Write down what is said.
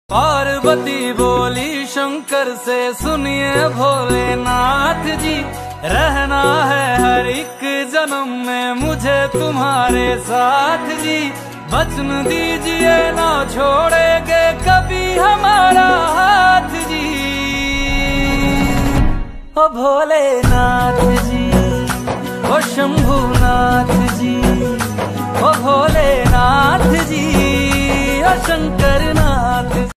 पार्वती बोली शंकर से, सुनिए भोलेनाथ जी, रहना है हर एक जन्म में मुझे तुम्हारे साथ जी। वचन दीजिए ना छोड़ेंगे कभी हमारा हाथ जी। ओ भोलेनाथ जी, ओ शंभुनाथ जी, ओ भोलेनाथ जी, ओ शंकर